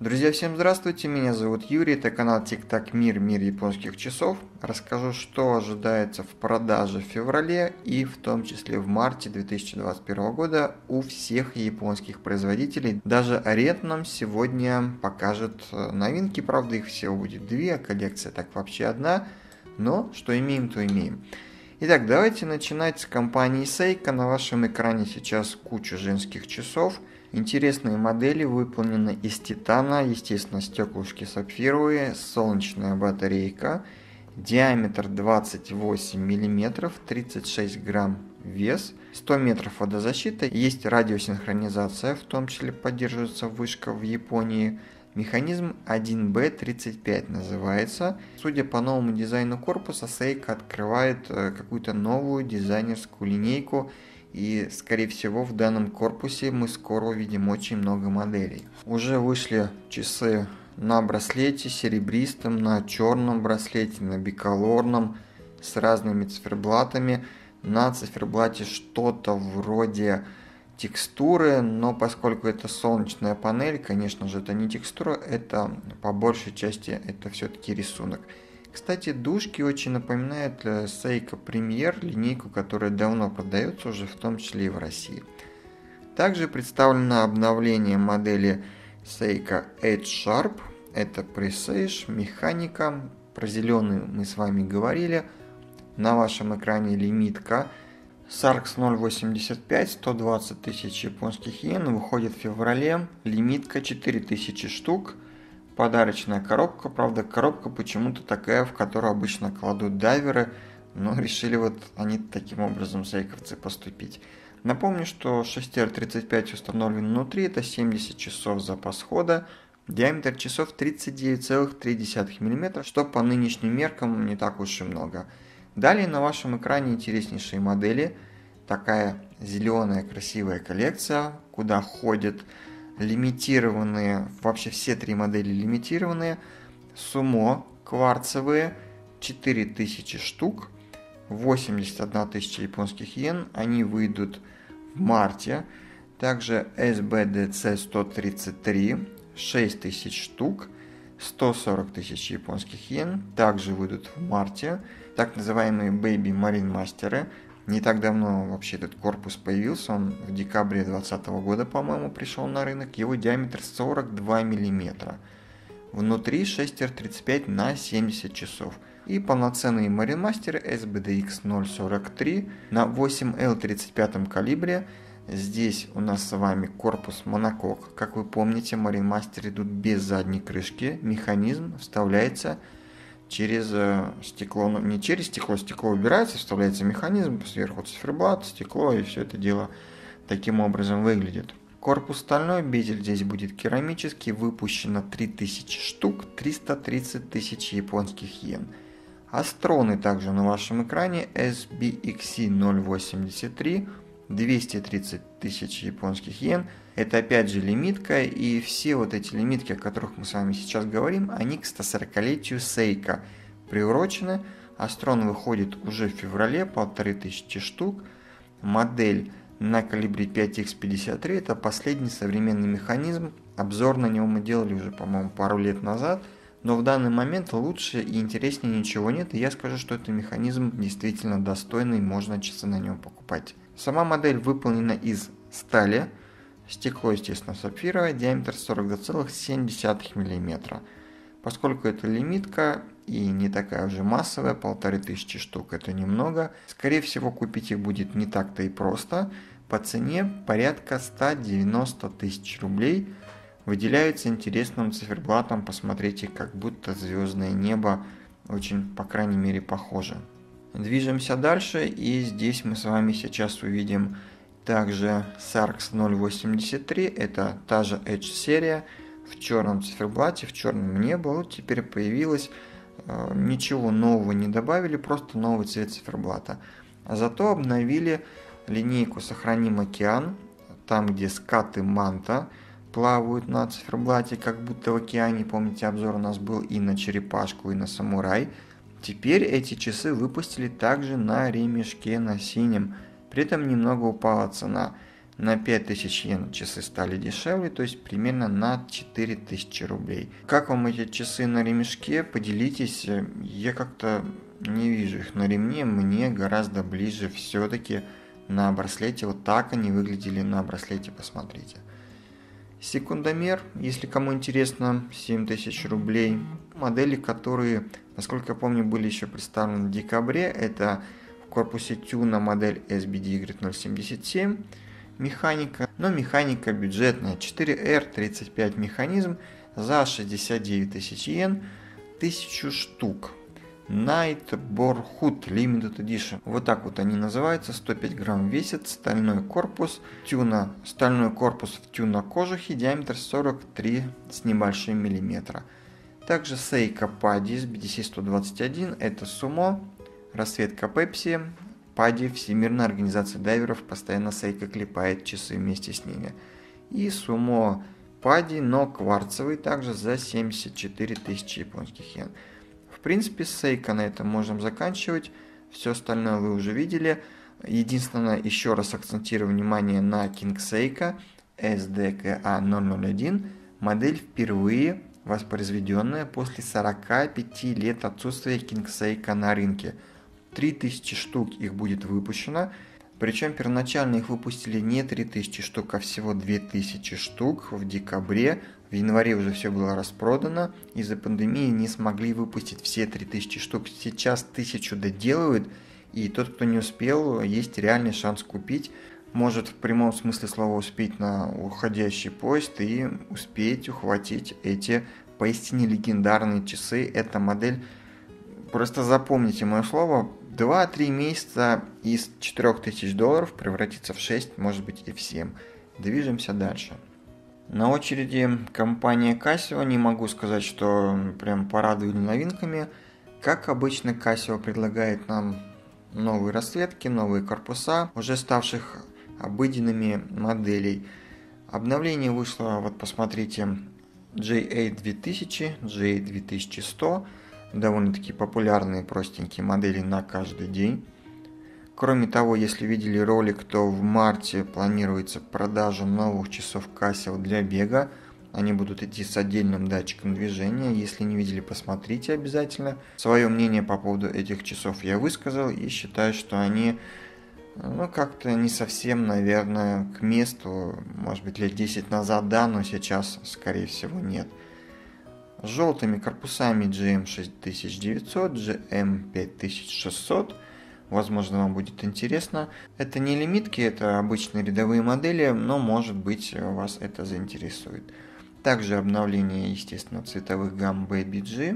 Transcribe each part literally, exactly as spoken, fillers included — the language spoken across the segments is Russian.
Друзья, всем здравствуйте, меня зовут Юрий, это канал Тик-Так Мир, мир японских часов. Расскажу, что ожидается в продаже в феврале и в том числе в марте две тысячи двадцать первого года у всех японских производителей. Даже Ариет нам сегодня покажет новинки, правда их всего будет две, а коллекция так вообще одна, но что имеем, то имеем. Итак, давайте начинать с компании Seiko. На вашем экране сейчас куча женских часов. Интересные модели выполнены из титана, естественно, стеклышки сапфировые, солнечная батарейка, диаметр двадцать восемь миллиметров, тридцать шесть грамм вес, сто метров водозащита, есть радиосинхронизация, в том числе поддерживается вышка в Японии. Механизм один бэ тридцать пять называется. Судя по новому дизайну корпуса, Seiko открывает какую-то новую дизайнерскую линейку. И, скорее всего, в данном корпусе мы скоро увидим очень много моделей. Уже вышли часы на браслете серебристом, на черном браслете, на биколорном, с разными циферблатами. На циферблате что-то вроде текстуры, но поскольку это солнечная панель, конечно же, это не текстура, это по большей части это все-таки рисунок. Кстати, дужки очень напоминают Seiko Premier, линейку, которая давно продается уже, в том числе и в России. Также представлено обновление модели Seiko Edge Sharp. Это Presage, механика. Про зеленый мы с вами говорили. На вашем экране лимитка Sarx ноль восемьдесят пять, сто двадцать тысяч японских йен, выходит в феврале. Лимитка четыре тысячи штук. Подарочная коробка, правда коробка почему-то такая, в которую обычно кладут дайверы, но решили вот они таким образом сейковцы поступить. Напомню, что шесть эр тридцать пять установлен внутри, это семьдесят часов запас хода, диаметр часов тридцать девять целых три десятых миллиметра, что по нынешним меркам не так уж и много. Далее на вашем экране интереснейшие модели, такая зеленая красивая коллекция, куда ходят лимитированные, вообще все три модели лимитированные, сумо кварцевые, четыре тысячи штук, восемьдесят одна тысяча японских йен, они выйдут в марте. Также эс бэ дэ цэ сто тридцать три, шесть тысяч штук, сто сорок тысяч японских йен, также выйдут в марте. Так называемые Baby Marine Master. Не так давно вообще этот корпус появился, он в декабре две тысячи двадцатого года, по-моему, пришел на рынок. Его диаметр сорок два миллиметра. Внутри шесть эр тридцать пять на семьдесят часов. И полноценный Marine Master эс бэ дэ икс ноль сорок три на восемь эл тридцать пять калибре. Здесь у нас с вами корпус монокок. Как вы помните, Marine Master идут без задней крышки. Механизм вставляется через стекло, ну не через стекло, стекло убирается, вставляется механизм, сверху циферблат, стекло, и все это дело таким образом выглядит. Корпус стальной, безель здесь будет керамический, выпущено три тысячи штук, триста тридцать тысяч японских йен. Астроны также на вашем экране, эс би икс си ноль восемьдесят три, двести тридцать тысяч японских йен. Это опять же лимитка, и все вот эти лимитки, о которых мы с вами сейчас говорим, они к стосорокалетию Seiko приурочены. Астрон выходит уже в феврале, полторы тысячи штук. Модель на калибре пять икс пятьдесят три, это последний современный механизм. Обзор на него мы делали уже, по-моему, пару лет назад. Но в данный момент лучше и интереснее ничего нет, и я скажу, что этот механизм действительно достойный, можно часы на нем покупать. Сама модель выполнена из стали. Стекло, естественно, сапфировое, диаметр сорок два целых семь десятых миллиметра. Поскольку это лимитка и не такая уже массовая, полторы тысячи штук это немного, скорее всего купить их будет не так-то и просто. По цене порядка ста девяноста тысяч рублей. Выделяются интересным циферблатом, посмотрите, как будто звездное небо, очень, по крайней мере, похоже. Движемся дальше, и здесь мы с вами сейчас увидим также Sarx ноль восемьдесят три, это та же Edge серия, в черном циферблате, в черном не было, вот теперь появилось, э, ничего нового не добавили, просто новый цвет циферблата. А зато обновили линейку Сохраним океан, там где скаты манта плавают на циферблате, как будто в океане, помните, обзор у нас был и на черепашку, и на самурай. Теперь эти часы выпустили также на ремешке, на синем. При этом немного упала цена. На пять тысяч йен часы стали дешевле, то есть примерно на четыре тысячи рублей. Как вам эти часы на ремешке? Поделитесь. Я как-то не вижу их на ремне, мне гораздо ближе все-таки на браслете. Вот так они выглядели на браслете, посмотрите. Секундомер, если кому интересно, семь тысяч рублей. Модели, которые, насколько я помню, были еще представлены в декабре, это в корпусе тюна модель эс би ди игрек ноль семьдесят семь. Механика, но механика бюджетная, четыре эр тридцать пять механизм за шестьдесят девять тысяч йен, тысячу штук. Night Borhood Limited Edition. Вот так вот они называются, сто пять грамм весит, стальной корпус, тюна, стальной корпус в тюна кожухе, диаметр сорок три с небольшим миллиметра. Также Seiko Paddy с би ди си сто двадцать один, это Sumo, расцветка Pepsi. Paddy, Всемирная организация дайверов, постоянно Seiko клепает часы вместе с ними. И Sumo Paddy, но кварцевый, также за семьдесят четыре тысячи японских йен. В принципе, с Seiko на этом можем заканчивать. Все остальное вы уже видели. Единственное, еще раз акцентирую внимание на King Seiko эс ди кей эй ноль ноль один. Модель впервые воспроизведенная после сорока пяти лет отсутствия King Seiko на рынке. три тысячи штук их будет выпущено. Причем первоначально их выпустили не три тысячи штук, а всего две тысячи штук в декабре. В январе уже все было распродано. Из-за пандемии не смогли выпустить все три тысячи штук. Сейчас тысячу доделывают. И тот, кто не успел, есть реальный шанс купить. Может в прямом смысле слова успеть на уходящий поезд и успеть ухватить эти поистине легендарные часы. Эта модель, просто запомните мое слово, два-три месяца из четырёх тысяч долларов превратится в шесть, может быть и в семь. Движемся дальше. На очереди компания Casio. Не могу сказать, что прям порадовали новинками. Как обычно, Casio предлагает нам новые расцветки, новые корпуса, уже ставших обыденными моделей. Обновление вышло, вот посмотрите, джей эйт две тысячи, джей эйт две тысячи сто. Довольно-таки популярные простенькие модели на каждый день. Кроме того, если видели ролик, то в марте планируется продажа новых часов Casio для бега. Они будут идти с отдельным датчиком движения. Если не видели, посмотрите обязательно. Свое мнение по поводу этих часов я высказал и считаю, что они, ну, как-то не совсем, наверное, к месту. Может быть, лет десять назад да, но сейчас, скорее всего, нет. С желтыми корпусами джи эм шесть тысяч девятьсот, джи эм пять тысяч шестьсот. Возможно, вам будет интересно. Это не лимитки, это обычные рядовые модели, но, может быть, вас это заинтересует. Также обновление, естественно, цветовых гамм Baby G.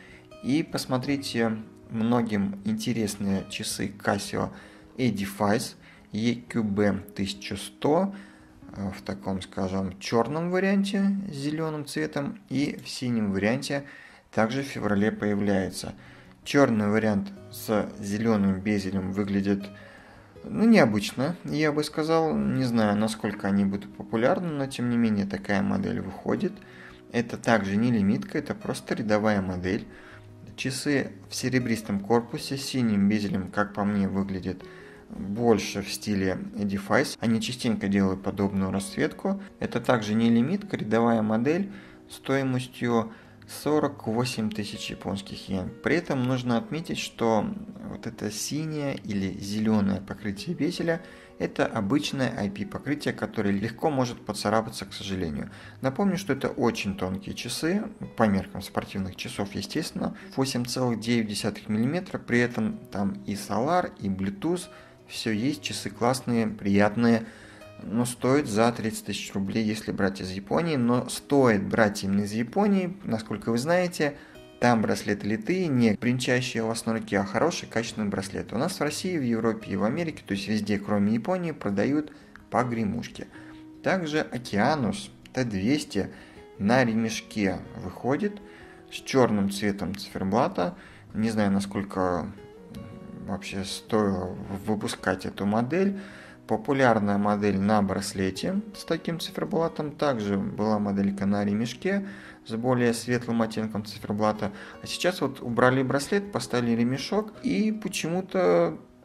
И посмотрите, многим интересные часы Casio Edifice и кью би тысяча сто в таком, скажем, черном варианте с зеленым цветом и в синем варианте также в феврале появляется. Черный вариант с зеленым безелем выглядит, ну, необычно, я бы сказал. Не знаю, насколько они будут популярны, но тем не менее такая модель выходит. Это также не лимитка, это просто рядовая модель. Часы в серебристом корпусе с синим безелем, как по мне, выглядят больше в стиле Edifice. Они частенько делают подобную расцветку. Это также не лимитка, рядовая модель стоимостью сорок восемь тысяч японских йен. При этом нужно отметить, что вот это синее или зеленое покрытие безеля — это обычное ай пи покрытие, которое легко может поцарапаться, к сожалению. Напомню, что это очень тонкие часы, по меркам спортивных часов, естественно, восемь целых девять десятых миллиметра, при этом там и Solar, и Bluetooth, все есть, часы классные, приятные. Но стоит за тридцать тысяч рублей, если брать из Японии. Но стоит брать именно из Японии, насколько вы знаете, там браслеты литые, не бренчащие у вас на руке, а хороший качественный браслет. У нас в России, в Европе и в Америке, то есть везде, кроме Японии, продают по гремушке. Также Okeanos тэ двести на ремешке выходит с черным цветом циферблата. Не знаю, насколько вообще стоило выпускать эту модель. Популярная модель на браслете с таким циферблатом. Также была моделька на ремешке с более светлым оттенком циферблата. А сейчас вот убрали браслет, поставили ремешок, и почему-то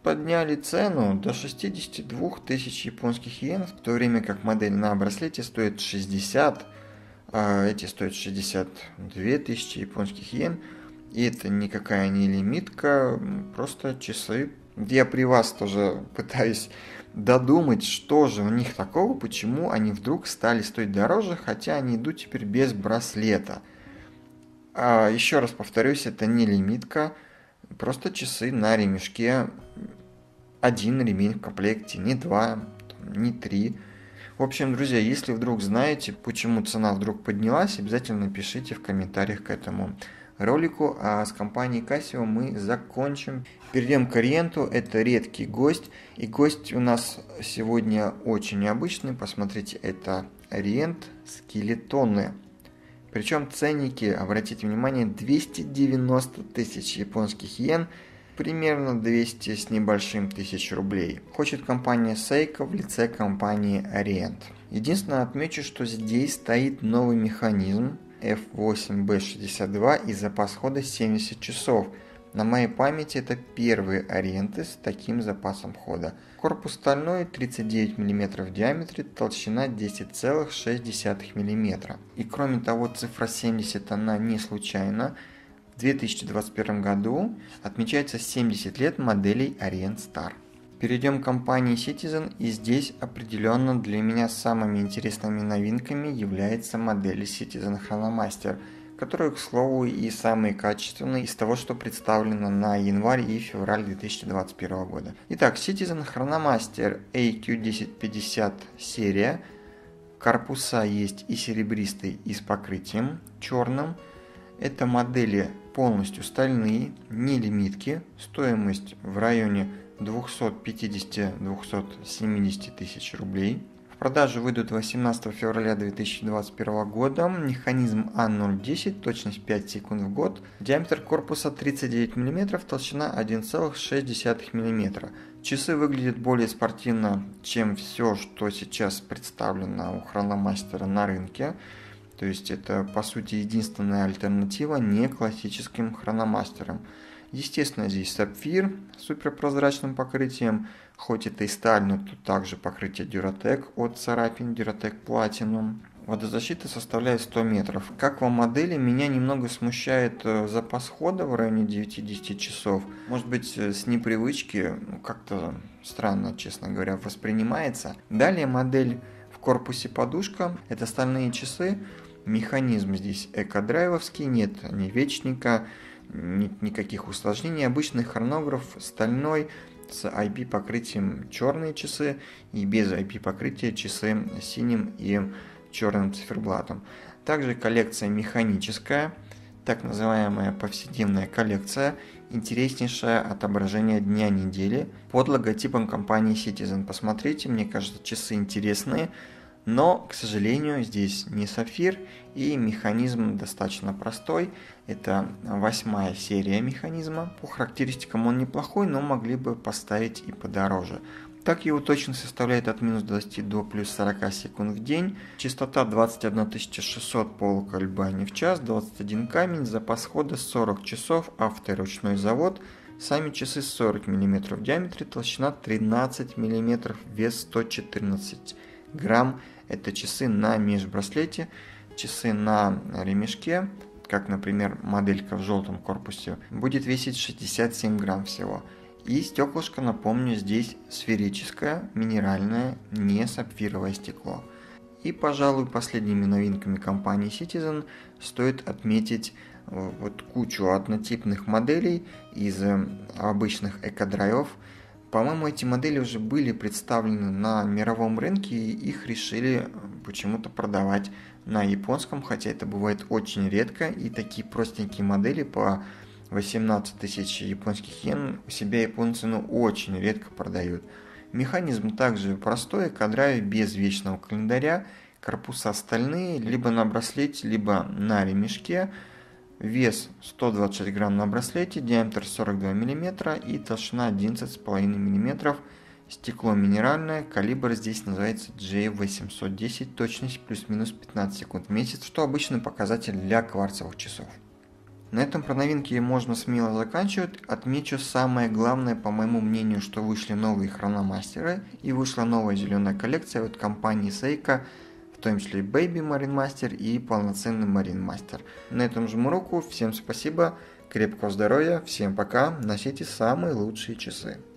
подняли цену до шестидесяти двух тысяч японских йен, в то время как модель на браслете стоит шестьдесят, а эти стоят шестьдесят две тысячи японских йен. И это никакая не лимитка, просто часы. Я при вас тоже пытаюсь додумать, что же у них такого, почему они вдруг стали стоить дороже, хотя они идут теперь без браслета. А еще раз повторюсь, это не лимитка, просто часы на ремешке. Один ремень в комплекте, не два, не три. В общем, друзья, если вдруг знаете, почему цена вдруг поднялась, обязательно пишите в комментариях к этому ролику. А с компанией Casio мы закончим. Перейдем к Ориенту. Это редкий гость. И гость у нас сегодня очень необычный. Посмотрите, это Ориент скелетоны. Причем ценники, обратите внимание, двести девяносто тысяч японских йен, примерно двести с небольшим тысяч рублей. Хочет компания Seiko в лице компании Orient. Единственное, отмечу, что здесь стоит новый механизм эф восемь бэ шестьдесят два и запас хода семьдесят часов. На моей памяти это первые Ориенты с таким запасом хода. Корпус стальной, тридцать девять миллиметров в диаметре, толщина десять целых шесть десятых миллиметра. И кроме того, цифра семьдесят она не случайна. В две тысячи двадцать первом году отмечается семьдесят лет моделей Orient Star. Перейдем к компании Citizen, и здесь определенно для меня самыми интересными новинками является модель Citizen Chronomaster, которая, к слову, и самые качественные из того, что представлено на январь и февраль две тысячи двадцать первого года. Итак, Citizen Chronomaster эй кью десять пятьдесят серия. Корпуса есть и серебристый, и с покрытием черным. Это модели полностью стальные, не лимитки. Стоимость в районе двести пятьдесят - двести семьдесят тысяч рублей. В продажу выйдут восемнадцатого февраля две тысячи двадцать первого года. Механизм а ноль десять, точность пять секунд в год. Диаметр корпуса тридцать девять миллиметров, толщина один целых шесть десятых миллиметра. Часы выглядят более спортивно, чем все, что сейчас представлено у Хрономастера на рынке. То есть это, по сути, единственная альтернатива не классическим хрономастерам. Естественно, здесь сапфир с суперпрозрачным покрытием, хоть это и сталь, но тут также покрытие Duratec от царапин, Duratec Platinum. Водозащита составляет сто метров. Как вам модели, меня немного смущает запас хода в районе девять-десять часов. Может быть, с непривычки, ну, как-то странно, честно говоря, воспринимается. Далее модель в корпусе подушка, это стальные часы. Механизм здесь экодрайвовский, нет ни вечника, нет никаких усложнений. Обычный хронограф стальной с ай пи покрытием черные часы и без ай пи покрытия часы синим и черным циферблатом. Также коллекция механическая, так называемая повседневная коллекция, интереснейшее отображение дня недели под логотипом компании Citizen. Посмотрите, мне кажется, часы интересные. Но, к сожалению, здесь не сапфир и механизм достаточно простой. Это восьмая серия механизма. По характеристикам он неплохой, но могли бы поставить и подороже. Так его точность составляет от минус двадцати до плюс сорока секунд в день. Частота двадцать одна тысяча шестьсот полуколебаний в час, двадцать один камень, запас хода сорок часов, авторучной завод. Сами часы сорок миллиметров в диаметре, толщина тринадцать миллиметров, вес сто четырнадцать грамм. Это часы на межбраслете, часы на ремешке, как, например, моделька в желтом корпусе, будет весить шестьдесят семь грамм всего. И стеклышко, напомню, здесь сферическое, минеральное, не сапфировое стекло. И, пожалуй, последними новинками компании Citizen стоит отметить вот кучу однотипных моделей из обычных экодрайвов. По-моему, эти модели уже были представлены на мировом рынке, и их решили почему-то продавать на японском, хотя это бывает очень редко, и такие простенькие модели по восемнадцать тысяч японских йен у себя японцы ну, очень редко продают. Механизм также простой, экодрайв без вечного календаря, корпуса стальные, либо на браслете, либо на ремешке. Вес сто двадцать шесть грамм на браслете, диаметр сорок два миллиметра и толщина одиннадцать целых пять десятых миллиметра. Стекло минеральное, калибр здесь называется джей восемьсот десять, точность плюс-минус пятнадцать секунд в месяц, что обычный показатель для кварцевых часов. На этом про новинки можно смело заканчивать. Отмечу самое главное, по моему мнению, что вышли новые хрономастеры и вышла новая зеленая коллекция от компании Seiko, в том числе и Baby Marine Master и полноценный Marine Master. На этом жму руку, всем спасибо, крепкого здоровья, всем пока, носите самые лучшие часы.